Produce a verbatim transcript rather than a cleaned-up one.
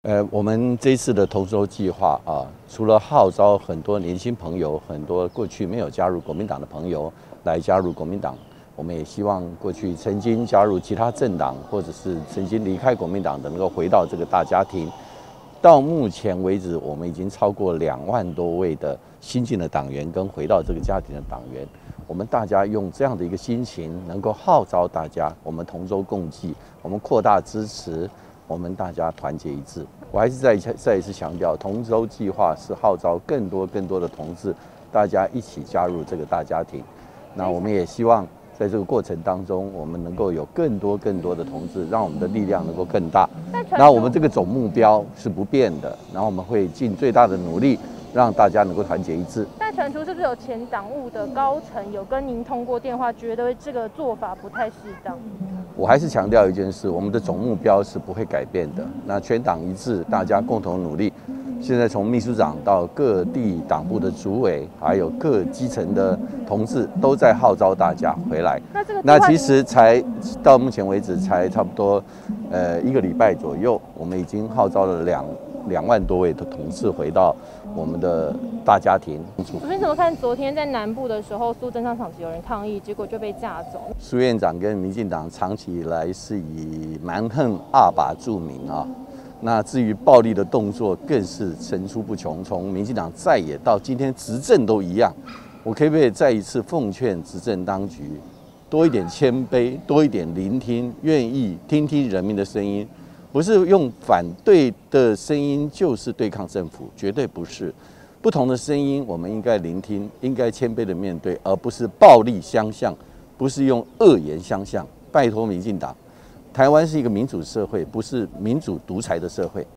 呃，我们这一次的同舟计划啊，除了号召很多年轻朋友，很多过去没有加入国民党的朋友来加入国民党，我们也希望过去曾经加入其他政党，或者是曾经离开国民党的，能够回到这个大家庭。到目前为止，我们已经超过两万多位的新进的党员跟回到这个家庭的党员。我们大家用这样的一个心情，能够号召大家，我们同舟共济，我们扩大支持，我们大家团结一致。我还是再再一次强调，同舟计划是号召更多更多的同志，大家一起加入这个大家庭。那我们也希望在这个过程当中，我们能够有更多更多的同志，让我们的力量能够更大。那我们这个总目标是不变的，然后我们会尽最大的努力，让大家能够团结一致。 但传出是不是有前党务的高层有跟您通过电话，觉得这个做法不太适当？ 我还是强调一件事，我们的总目标是不会改变的。那全党一致，大家共同努力。现在从秘书长到各地党部的主委，还有各基层的同志，都在号召大家回来。 那这个那其实才到目前为止才差不多呃一个礼拜左右，我们已经号召了两两万多位的同志回到我们的大家庭。 主席怎么看昨天在南部的时候，苏贞昌场子有人抗议，结果就被架走？ 苏院长跟民进党长期以来是以蛮横二把著名啊。那至于暴力的动作，更是层出不穷，从民进党在野到今天执政都一样。我可不可以再一次奉劝执政当局，多一点谦卑，多一点聆听，愿意听听人民的声音，不是用反对的声音就是对抗政府，绝对不是。不同的声音，我们应该聆听，应该谦卑的面对，而不是暴力相向，不是用恶言相向。拜托民进党。台湾是一个民主社会，不是民主独裁的社会。